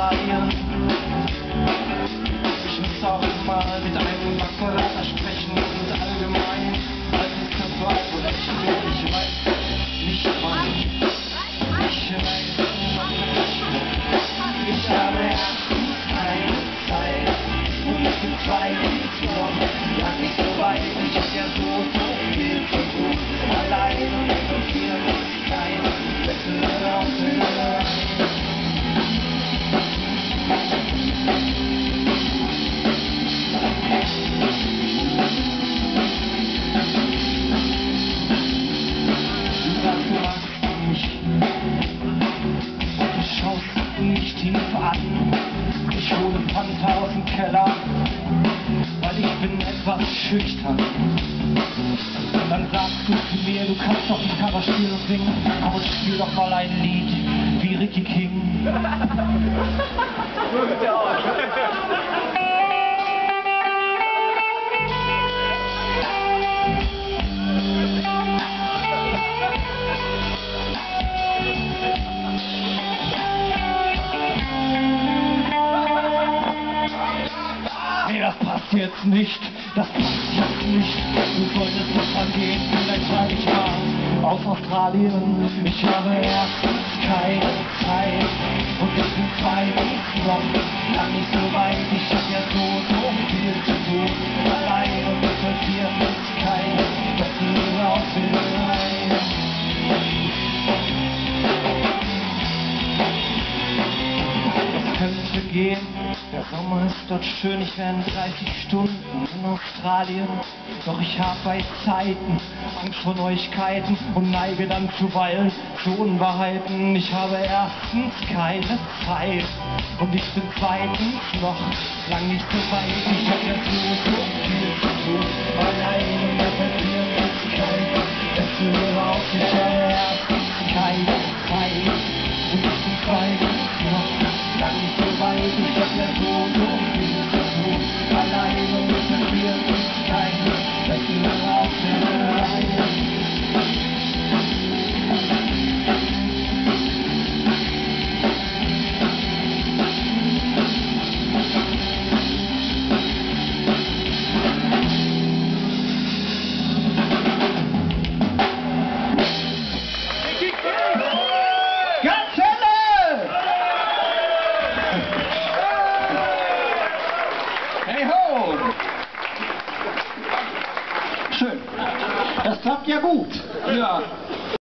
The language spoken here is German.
Australien. Ich muss auch mal mit einem Makulator sprechen und allgemein altes Körper wohl echt will. Ich weiß nicht wann, ich weiß nicht. Ich habe erstens keine Zeit und ich bin zweitens noch lang nicht so weit. Ich hab ja so viel zu tun, allein und interessiert ist kein bessere Ausweg. Ich hole Panther aus dem Keller, weil ich bin etwas schüchtern. Dann sagst du zu mir, du kannst doch Gitarre spielen und singen, komm und spiel doch mal ein Lied wie Ricky King. Nee, das passt jetzt nicht, das passt jetzt nicht. Du solltest doch mal gehen, vielleicht sag ich mal aus Australien. Ich habe erstens keine Zeit und ich bin zweitens noch lang nicht so weit. Ich hab ja so viel zu tun, allein und interessiert mich keine bessere Ausbildung. Könnte gehen, der Sommer ist dort schön, ich wäre in 30 Stunden in Australien. Doch ich hab bei Zeiten Angst vor Neuigkeiten und neige dann zuweilen zu Unwahrheiten. Ich habe erstens keine Zeit und ich bin zweitens noch lang nicht so weit. Ich hab ja so viel zu tun, allein und da passiert jetzt kein bessere raus. Ich habe erstens keine Zeit und ich bin zweitens noch lang nicht so weit, ich hab ja so viel zu tun, allein und interessiert mich keine bessere Ausweg. Schön. Das klappt ja gut. Ja.